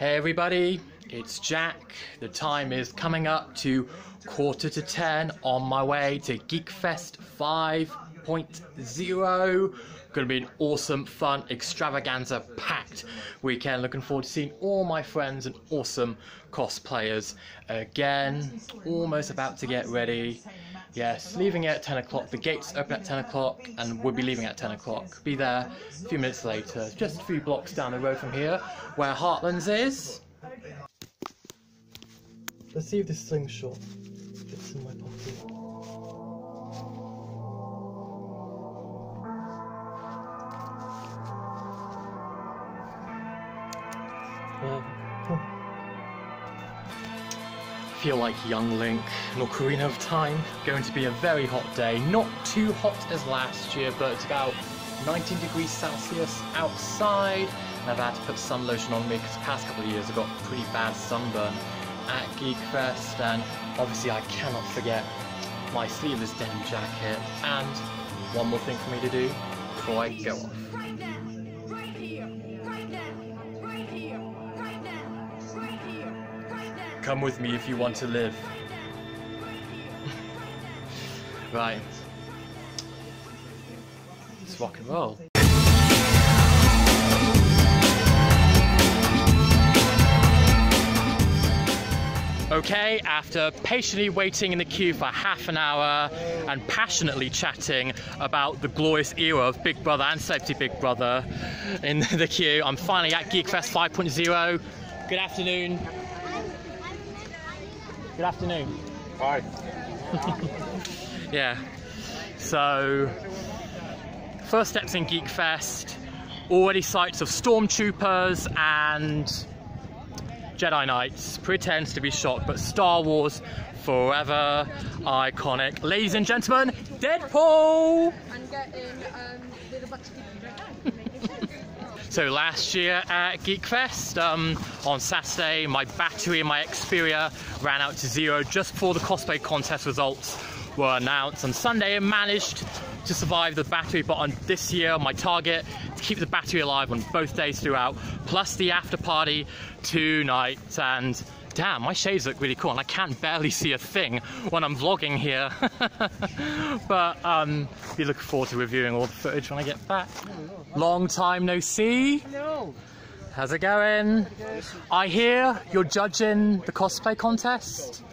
Hey everybody, it's Jack. The time is coming up to 9:45 on my way to GeekFest 5.0. Going to be an awesome, fun, extravaganza packed weekend. Looking forward to seeing all my friends and awesome cosplayers again. Almost about to get ready. Yes, leaving at 10 o'clock. The gates open at 10 o'clock and we'll be leaving at 10 o'clock. Be there a few minutes later, just a few blocks down the road from here, where Heartlands is. Let's see if this slingshot fits in my pocket. Feel like young Link and Ocarina of Time. Going to be a very hot day. Not too hot as last year, but it's about 19 degrees Celsius outside. And I've had to put sun lotion on me because the past couple of years I got pretty bad sunburn at GeekFest. And obviously I cannot forget my sleeveless denim jacket. And one more thing for me to do before I go off. Come with me if you want to live. Right. Let's rock and roll. Okay, after patiently waiting in the queue for half an hour and passionately chatting about the glorious era of Big Brother and Celebrity Big Brother in the queue, I'm finally at GeekFest 5.0. Good afternoon. Good afternoon. Hi. Yeah. So, first steps in GeekFest. Already sights of stormtroopers and Jedi Knights. Pretends to be shocked, but Star Wars forever iconic. Ladies and gentlemen, Deadpool! And getting with a bunch of people you don't know. So last year at GeekFest, on Saturday, my battery in my Xperia ran out to 0 just before the cosplay contest results were announced. On Sunday, I managed to survive the battery, but on this year, my target to keep the battery alive on both days throughout, plus the after party tonight. And damn, my shades look really cool, and I can barely see a thing when I'm vlogging here. But be looking forward to reviewing all the footage when I get back. Long time no see. Hello. How's it going? I hear you're judging the cosplay contest.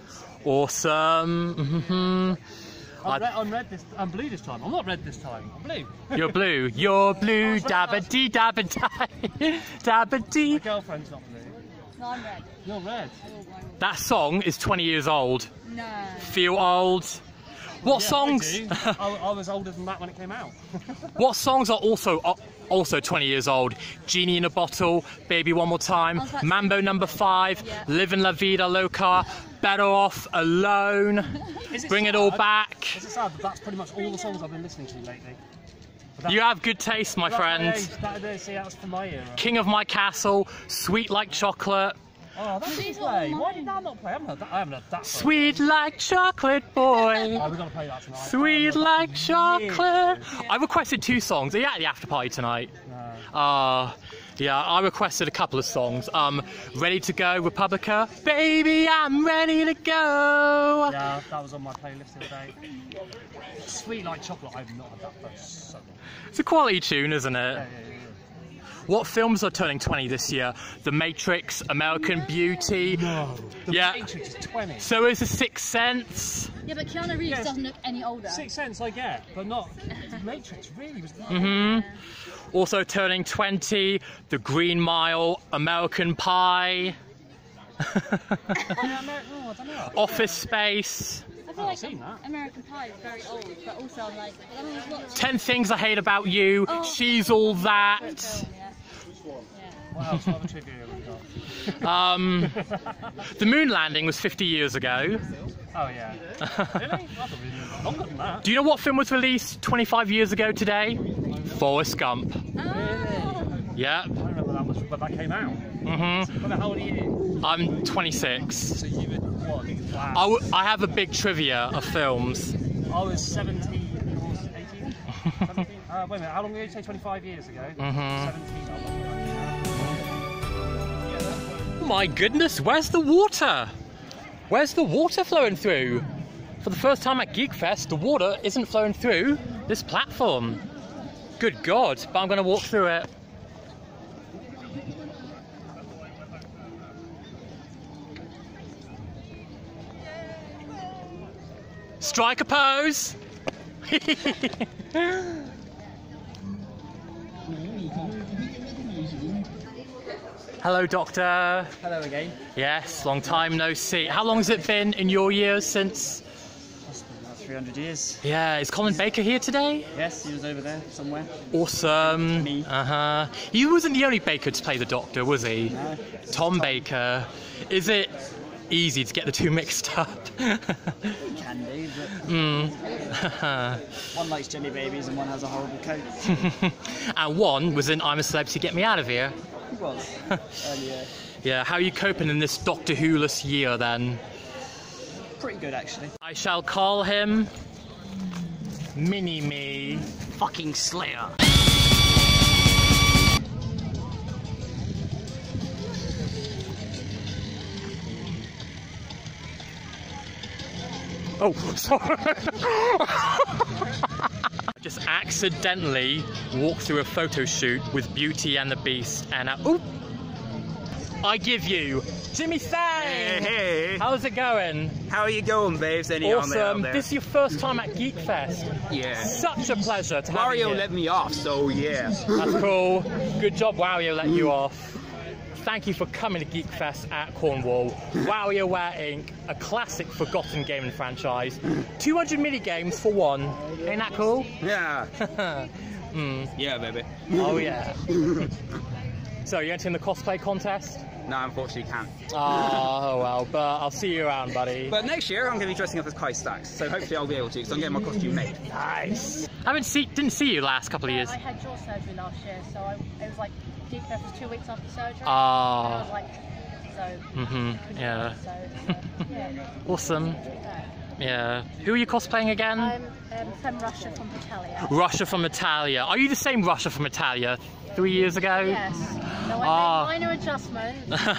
Awesome. I'm red this. I'm blue this time. I'm not red this time. I'm blue. You're blue. You're blue. Dabba dee dabba die. Dabba dee. My girlfriend's not blue. No, I'm red. You're red. That song is 20 years old. No. Feel old. What Yeah, songs? I was older than that when it came out. What songs are also 20 years old? Genie in a Bottle, Baby One More Time, Mambo Number 5, Yeah. Livin' La Vida Loca, Better Off Alone, Bring It All Back. Is it sad that that's pretty much all the songs I've been listening to lately? You have good taste, my friend. See, that's from my era. King of My Castle, Sweet Like Chocolate. Oh, that didn't play. Why did that not play? I haven't heard that. Sweet like chocolate, boy. Oh, we're gonna play that tonight. Sweet like chocolate. Yeah. I requested 2 songs. Are you at the after party tonight? No. Yeah, I requested a couple of songs. Ready to Go, Republica. Baby, I'm ready to go. Yeah, that was on my playlist the other day. Sweet Like Chocolate, I've not had that for so long. It's a quality tune, isn't it? Yeah. What films are turning 20 this year? The Matrix, American Beauty. No. The Yeah. Matrix is 20. So is The Sixth Sense. Yeah, but Keanu Reeves Yes. doesn't look any older. Sixth Sense I get, but not the Matrix really was. Also turning 20, The Green Mile, American Pie, I don't know. Office Space. I feel like seen that. American Pie is very old, but also I'm like, I don't know what. 10 Things I Hate About You, Oh. She's All That. Great film, yeah. What else? What other trivia have we got? The moon landing was 50 years ago. Oh yeah. Really? I thought it was longer than that. Do you know what film was released 25 years ago today? Forrest Gump. Yeah. I don't remember that much when that came out. How old are you? I'm 26. So you were what? Wow. I have a big trivia of films. I was 17, 18? 17? Wait a minute, how long ago did you say? 25 years ago? 17. my goodness, where's the water? Where's the water flowing through? For the first time at GeekFest, the water isn't flowing through this platform. Good God, but I'm going to walk through it. Strike a pose! Hello, Doctor. Hello again. Yes, long time no see. How long has it been in your years since? It's been about 300 years. Yeah, is Colin Baker here today? Yes, he was over there somewhere. Awesome. Me. He wasn't the only Baker to play the Doctor, was he? No. Tom Baker. Is it easy to get the two mixed up? It can be, but one likes jelly babies and one has a horrible coat. And one was in I'm a Celebrity, Get Me Out of Here. He was earlier. Yeah, how are you coping in this Doctor Who-less year then? Pretty good, actually. I shall call him Mini-Me. Fucking Slayer. Oh, sorry. I just accidentally walked through a photo shoot with Beauty and the Beast, and I give you Jimmy Sang. Hey. How's it going? How are you going, babes? Any on Awesome. there? This is your first time at GeekFest. Yeah. Such a pleasure to have you Wario here. let me off, so yeah. That's cool. Good job, Wario let you off. Thank you for coming to GeekFest at Cornwall. WarioWare Inc., a classic forgotten gaming franchise. 200 mini-games for one. Ain't that cool? Yeah. Yeah, baby. Oh, yeah. So, you entering the cosplay contest? No, unfortunately can't. Oh, well, but I'll see you around, buddy. But next year I'm going to be dressing up as Kai Stacks, so hopefully I'll be able to, because I'm getting my costume made. Nice. Didn't see you last couple of years. I had jaw surgery last year, so it was like GeekFest was 2 weeks after surgery. Ah. And I was like, so. Yeah. So, yeah. Awesome. Yeah. Who are you cosplaying again? I'm from Russia from Metallica. Russia from Italia. Are you the same Russia from Italia 3 years ago? Yes. No, I made minor adjustment.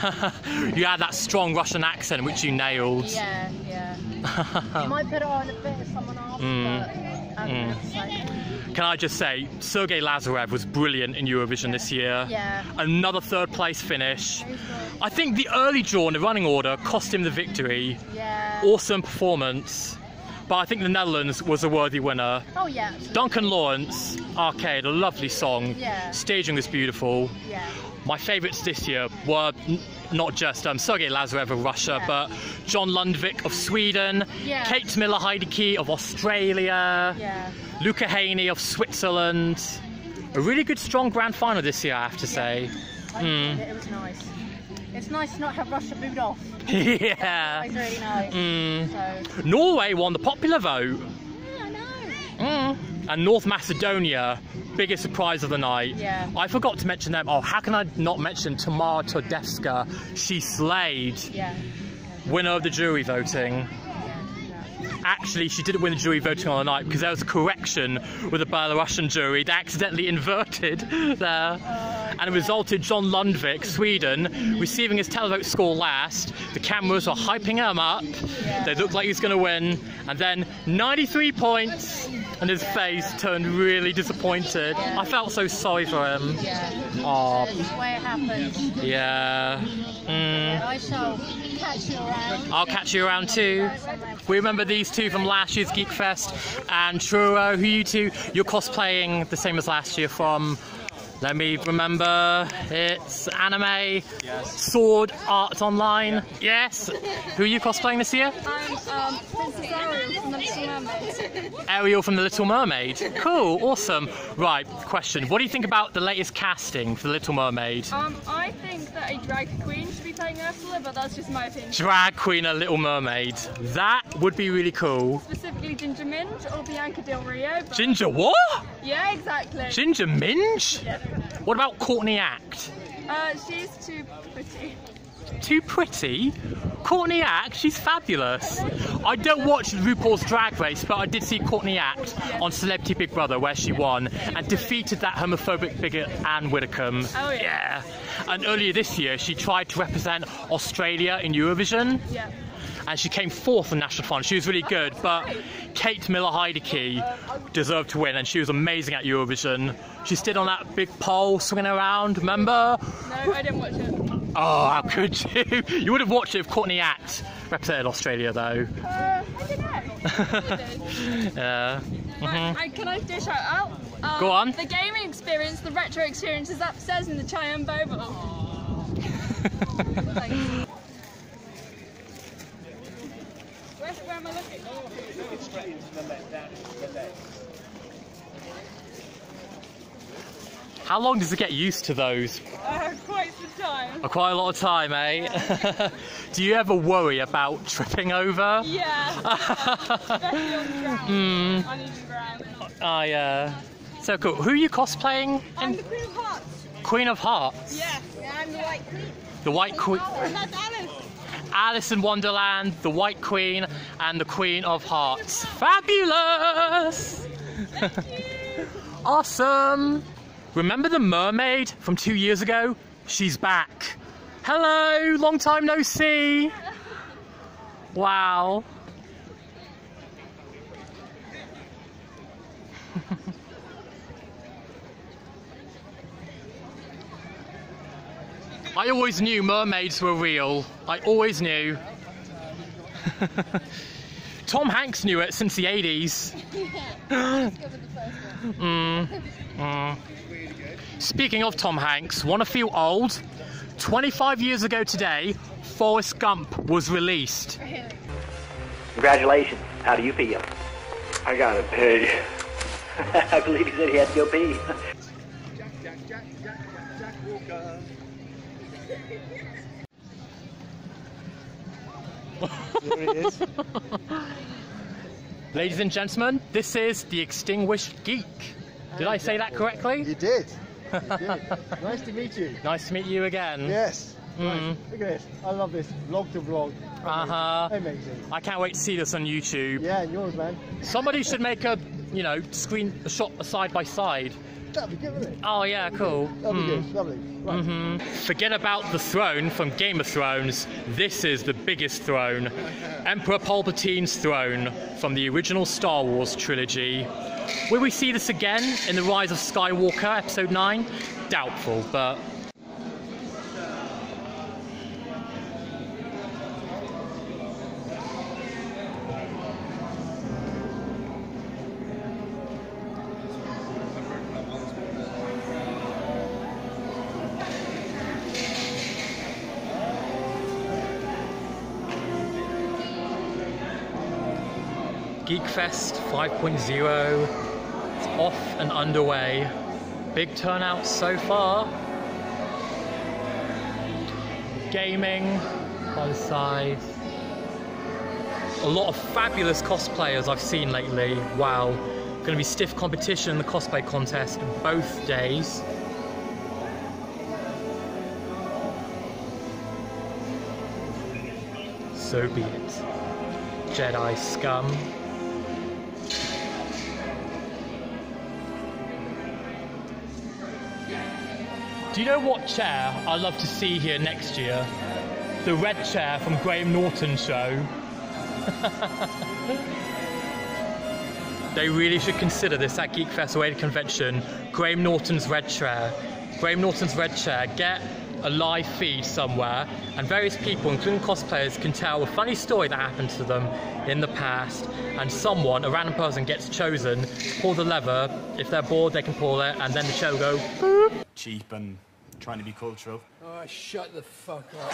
You had that strong Russian accent which you nailed. Yeah, yeah. You might put it on a bit if someone asks, but it's like... Can I just say, Sergei Lazarev was brilliant in Eurovision this year. Yeah. Another third place finish. I think the early draw in the running order cost him the victory. Yeah. Awesome performance. But I think the Netherlands was a worthy winner. Oh, yeah. Duncan Lawrence, Arcade, a lovely song. Yeah. Staging was beautiful. Yeah. My favourites this year were not just Sergei Lazarev of Russia, but John Lundvik of Sweden, Kate Miller-Heidke of Australia, Luca Haney of Switzerland. A really good, strong grand final this year, I have to say. It was nice. It's nice to not have Russia booed off. Yeah. It's really nice. So. Norway won the popular vote. Yeah, I know. And North Macedonia, biggest surprise of the night. Yeah. I forgot to mention them. Oh, how can I not mention Tamara Todevska? She slayed. Yeah. Winner of the jury voting. Actually, she didn't win the jury voting on the night because there was a correction with the Belarusian jury. They accidentally inverted there. And it resulted John Lundvik, Sweden, receiving his televote score last. The cameras were hyping him up. They looked like he was going to win. And then 93 points, and his face turned really disappointed. I felt so sorry for him. Yeah. That's the way it happens. Yeah. I shall catch you around. I'll catch you around too. We remember these two from last year's GeekFest. And Truro, who you two? You're cosplaying the same as last year from... Let me remember, it's anime, sword, art online. Yes. Who are you cosplaying this year? I'm Princess Ariel from The Little Mermaid. Ariel from The Little Mermaid. Cool, awesome. Right, question. What do you think about the latest casting for The Little Mermaid? I think that a drag queen should be playing Ursula, but that's just my opinion. Drag queen a Little Mermaid. That would be really cool. Specifically Ginger Minge or Bianca Del Rio. Ginger what? Yeah, exactly. Ginger Minge? Yeah. What about Courtney Act? She's too pretty. too pretty. Courtney Act, she's fabulous. I don't watch RuPaul's Drag Race, but I did see Courtney Act on Celebrity Big Brother, where she won and defeated that homophobic bigot Anne Widdecombe. Oh yeah. And earlier this year, she tried to represent Australia in Eurovision. Yeah. And she came fourth in national final. She was really good, but Kate Miller-Heidke deserved to win, and she was amazing at Eurovision. She stood on that big pole swinging around, remember? No, I didn't watch it. Oh, how could you? You would have watched it if Courtney Act represented Australia, though. I don't know. Yeah. Can I dish out? Go on. The gaming experience, the retro experience is upstairs in the Cheyenne Bowl. Thanks. Where am I looking? Straight into the left, down into the left. How long does it get used to those? Quite some time. Quite a lot of time, eh? Do you ever worry about tripping over? Yeah. Especially on the ground. Uneven ground. Oh, yeah. So cool. Who are you cosplaying? I'm the Queen of Hearts. Queen of Hearts? Yeah. I'm the White Queen. The White Queen. And that's Alice. Alice in Wonderland, the White Queen, and the Queen of Hearts. Fabulous! Awesome! Remember the mermaid from 2 years ago? She's back. Hello, long time no see. Wow. I always knew mermaids were real. I always knew. Tom Hanks knew it since the 80s. Speaking of Tom Hanks, wanna feel old? 25 years ago today, Forrest Gump was released. Congratulations. How do you feel? I gotta pee. I believe he said he had to go pee. Jack Walker. There he is. Ladies and gentlemen, this is the Extinguished Geek. Did I say that correctly? You did. You did. Nice to meet you. Nice to meet you again. Yes. Nice. Look at this. I love this. Vlog to vlog. Amazing. I can't wait to see this on YouTube. Yeah, yours, man. Somebody should make a, you know, a shot side by side. That'd be good, wouldn't it? Oh yeah, cool. That'd be good. Lovely. Right. Forget about the throne from Game of Thrones. This is the biggest throne. Emperor Palpatine's throne from the original Star Wars trilogy. Will we see this again in The Rise of Skywalker, Episode 9? Doubtful, but... GeekFest 5.0 is off and underway. Big turnout so far. Gaming by the side. A lot of fabulous cosplayers I've seen lately. Wow. Going to be stiff competition in the cosplay contest both days. So be it. Jedi scum. Do you know what chair I'd love to see here next year? The red chair from Graham Norton's show. They really should consider this at GeekFest away convention. Graham Norton's red chair. Graham Norton's red chair. Get a live feed somewhere, and various people, including cosplayers, can tell a funny story that happened to them in the past, and someone, a random person, gets chosen to pull the lever. If they're bored, they can pull it, and then the show will go boop. Cheap and trying to be cultural. Oh, shut the fuck up.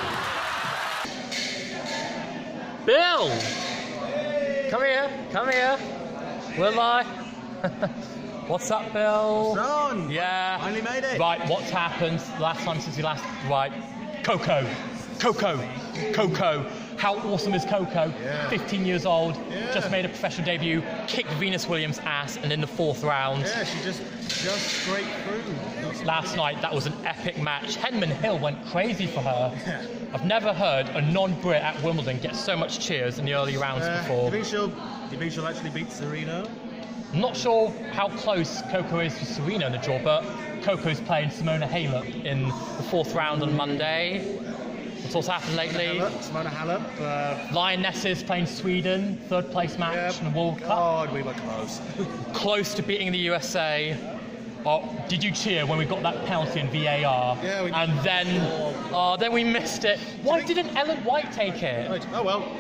Bill! Come here, come here. Will I? What's up, Bill? Son! Yeah. Finally made it. Right, what's happened last time since we last... Right. Coco. Coco. Coco. how awesome is Coco? 15 years old, just made a professional debut, kicked Venus Williams' ass, and in the 4th round. Yeah, she just scraped through. Last night, that was an epic match. Henman Hill went crazy for her. I've never heard a non-Brit at Wimbledon get so much cheers in the early rounds before. Do you think she'll actually beat Serena? I'm not sure how close Coco is to Serena in the draw, but Coco's playing Simona Halep in the 4th round on Monday. What's also happened lately? Simona Halep. Lionesses playing Sweden, 3rd place match in the World Cup. Oh, we were close. Close to beating the USA. Oh, did you cheer when we got that penalty in VAR? Yeah, we did. And then we missed it. Why didn't Ellen White take it? Right. Oh well.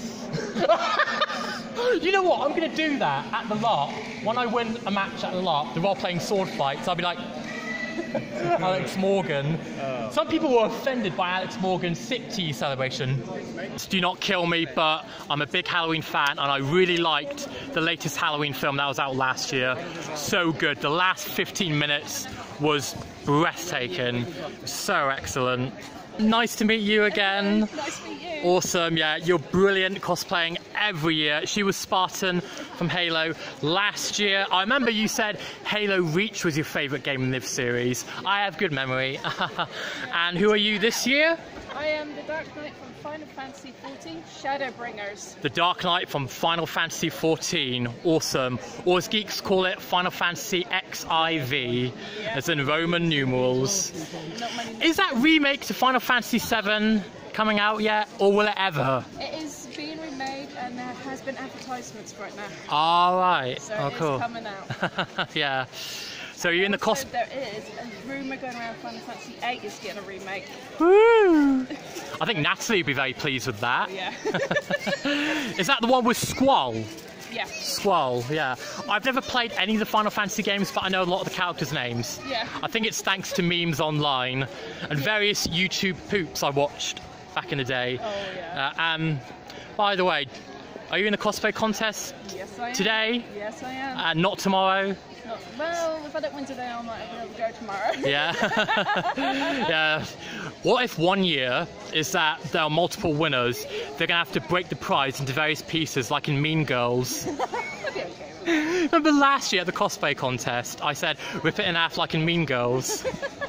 You know what? I'm going to do that at the LARP. When I win a match at the LARP, the role-playing sword fights, I'll be like, Alex Morgan. Some people were offended by Alex Morgan's sick tea celebration. Do not kill me, but I'm a big Halloween fan, and I really liked the latest Halloween film that was out last year. So good. The last 15 minutes was breathtaking. So excellent. Nice to meet you again. Nice to meet you. Awesome, yeah, you're brilliant cosplaying every year. She was Spartan from Halo last year. I remember you said Halo Reach was your favourite game in this series. I have good memory. And who are you this year? I am the Dark Knight from Final Fantasy XIV, Shadowbringers. The Dark Knight from Final Fantasy XIV, awesome. Or as geeks call it, Final Fantasy XIV, as in Roman numerals. Is that remake to Final Fantasy VII coming out yet, or will it ever? It is being remade and there has been advertisements for it now. All right. So oh, cool. it's coming out. Yeah. So you're in the Also, there is a rumour going around Final Fantasy VIII is getting a remake. Woo! I think Natalie would be very pleased with that. Yeah. Is that the one with Squall? Yeah. Squall, yeah. I've never played any of the Final Fantasy games, but I know a lot of the characters' names. Yeah. I think it's thanks to memes online and various YouTube poops I watched back in the day. Oh, yeah. By the way, are you in a cosplay contest Yes, I am. today? Yes, I am. And not tomorrow? Well, if I don't win today, I might be able to go tomorrow. Yeah. Yeah. What if one year is that there are multiple winners, they're going to have to break the prize into various pieces, like in Mean Girls? I'd be okay with it. Remember last year at the cosplay contest, I said, rip it in half like in Mean Girls.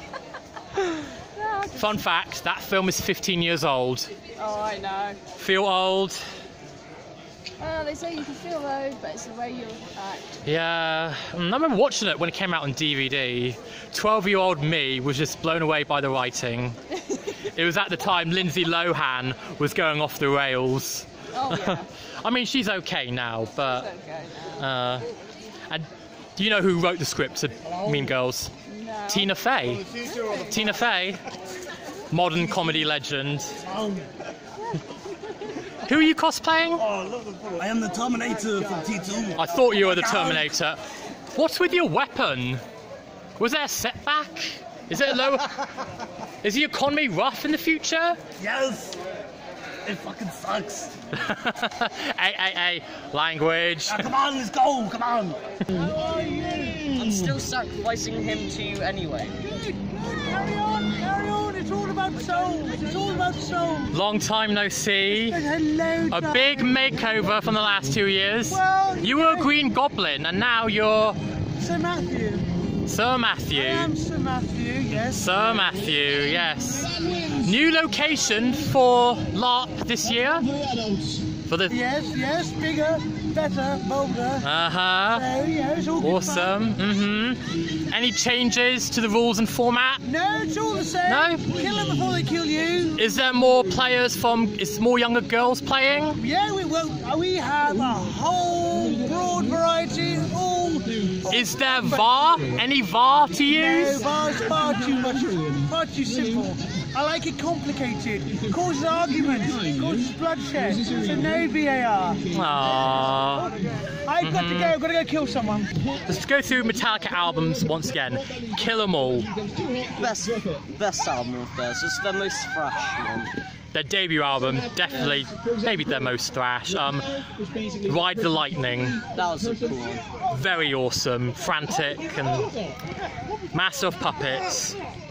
Fun fact, that film is 15 years old. Oh, I know. Feel old? Well, they say you can feel old, but it's the way you act. Yeah, I remember watching it when it came out on DVD. 12-year-old me was just blown away by the writing. It was at the time Lindsay Lohan was going off the rails. Oh, yeah. I mean, she's okay now, but... It's okay now. And do you know who wrote the script of Mean Girls? No. Tina Fey. Tina Fey. Modern comedy legend. Who are you cosplaying? I am the Terminator from T2. I thought you were the Terminator. What's with your weapon? Was there a setback? Is it a low? Is the economy rough in the future? Yes. It fucking sucks. Hey, language. Come on, let's go. Come on. How are you? I'm still sacrificing him to you anyway. Carry on, carry on. It's all about souls. It's all about souls. Long time no see. Hello. A big makeover from the last 2 years. Well, you were a Green Goblin, and now you're Sir Matthew. Sir Matthew. I am Sir Matthew, yes. Sir Matthew, yes. New location for LARP this year. For the Yes, bigger, better, bolder. Uh-huh. So, yeah, it's all good Awesome. fun. Any changes to the rules and format? No, it's all the same. No? Kill them before they kill you. Is there more players is more younger girls playing? Yeah, we have a whole broad variety. Is there VAR? Any VAR to use? No, VAR's far too much, far too simple. I like it complicated. It causes arguments, it causes bloodshed. So no VAR. Aww. I've got to go. I've got to go kill someone. Let's go through Metallica albums once again. Kill 'em all. Best album of theirs. It's the most fresh one. Their debut album, definitely, maybe their most thrash. Ride the Lightning. That was a cool one. Very awesome, frantic, and Master of Puppets.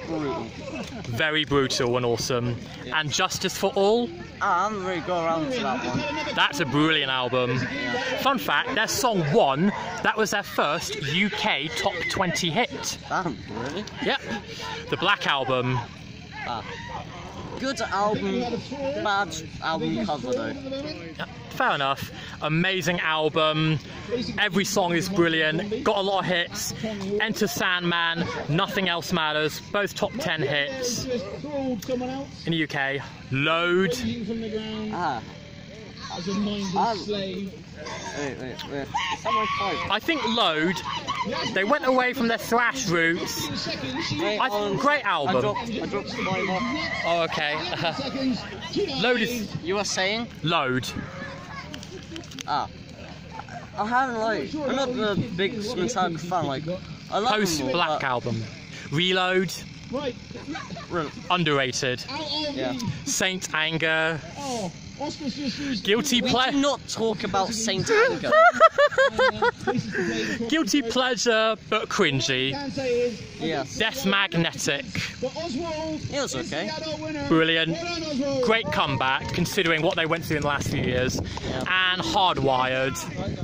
brutal. Very brutal and awesome. And Justice for All. I haven't really got around to that one. That's a brilliant album. Fun fact, their song One, that was their first UK top 20 hit. Really? Yep. The Black Album. Good album, bad album cover though. Fair enough. Amazing album. Every song is brilliant. Got a lot of hits. Enter Sandman, Nothing Else Matters. Both top 10 hits. In the UK. Load. Wait. I think Load, they went away from their thrash roots. Great album. I dropped Survivor. Oh, okay. Load is... You were saying? Load. I haven't I'm not the biggest Metallica fan, I love Post-Black album. Reload. Underrated. Yeah. Saint Anger. Guilty Pleasure. We do not talk about Saint Anger. Guilty Pleasure, but cringy. Yes. Death Magnetic. It was okay. Brilliant. Great comeback, considering what they went through in the last few years. Yeah. And Hardwired.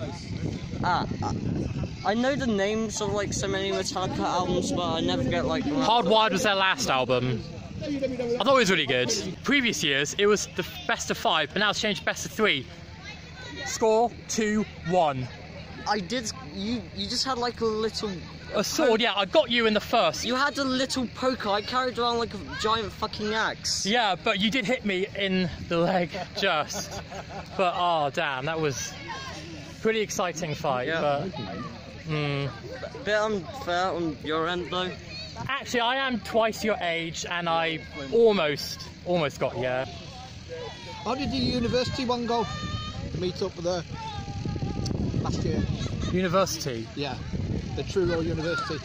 I know the names of so many Metallica albums, but I never get Hardwired was their last album. I thought it was really good. Previous years, it was the best of 5, but now it's changed best of 3. Score 2-1. I did. You just had a little. A sword, yeah. I got you in the first. You had a little poker. I carried around a giant fucking axe. Yeah, but you did hit me in the leg just. But oh damn, that was pretty exciting fight. Yeah. But bit unfair on your end though. Actually, I am twice your age, and I almost got you. How did the university one go? The meet up there last year. University? Yeah, the Truro University.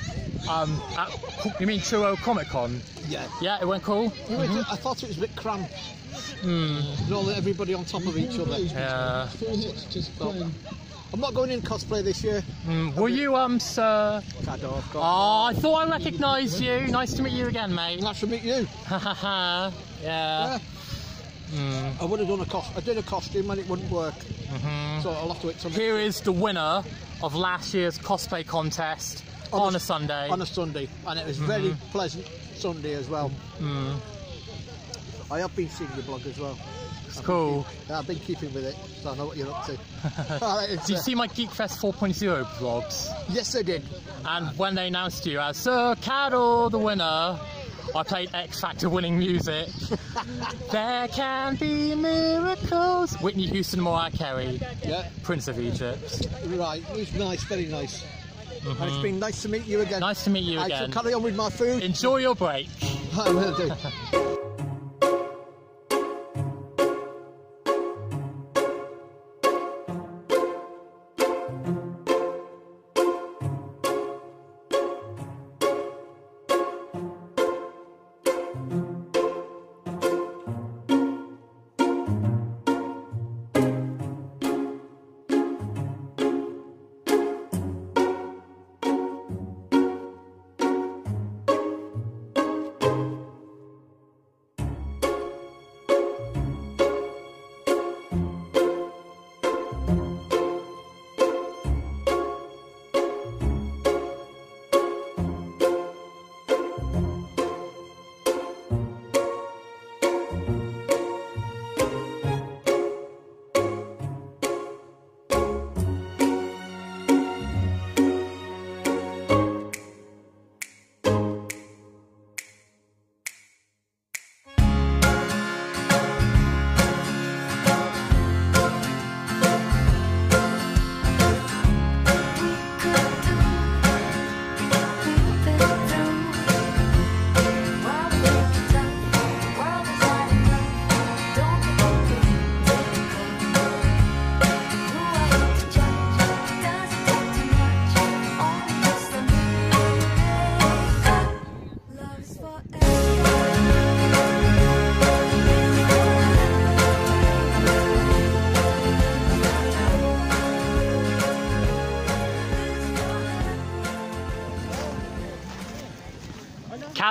You mean Truro Comic Con? Yeah. Yeah, it went cool. I thought it was a bit cramped. Everybody on top of each other. Yeah. I'm not going in cosplay this year. Were you, sir? Oh, I thought I recognised you. Nice to meet you again, mate. Nice to meet you. Yeah. I would have done I did a costume and it wouldn't work. So I'll have to wait till Here is the winner of last year's cosplay contest on a Sunday. On a Sunday, and it was very pleasant Sunday as well. I have been seeing your blog as well. It's cool. I've been keeping with it, so I know what you're up to. Did you see my GeekFest 4.0 vlogs? Yes, I did. And when they announced you as Sir Caddo, the winner, I played X Factor winning music. There can be miracles. Whitney Houston, Mariah Carey. Yeah. Prince of Egypt. Right, it was nice, very nice. And it's been nice to meet you again. Nice to meet you again. I shall carry on with my food. Enjoy your break. I will do.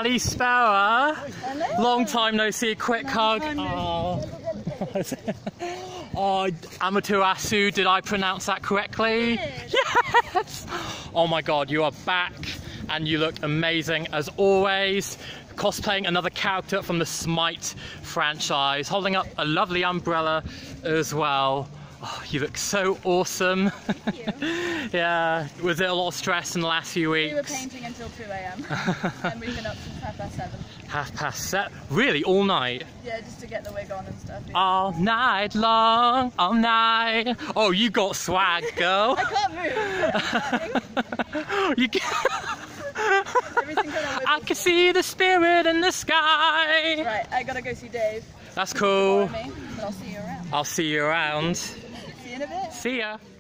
Kalispera. Hello. Long time no see. Quick hug. Oh. Oh, Amaterasu, did I pronounce that correctly? Yes! Oh my god, you are back and you look amazing as always. Cosplaying another character from the Smite franchise, holding up a lovely umbrella as well. Oh, you look so awesome. Thank you. Yeah, was it a lot of stress in the last few weeks? We were painting until 2 a.m. and we've been up since 7:30. 7:30? Really, all night? Yeah, just to get the wig on and stuff. Yeah. All night long, all night. Oh, you got swag, girl. I can't move. You can... Everything going on with I can see the spirit in the sky. Right, I gotta go see Dave. That's cool. Me, but I'll see you around. I'll see you around. See you in a bit. See ya.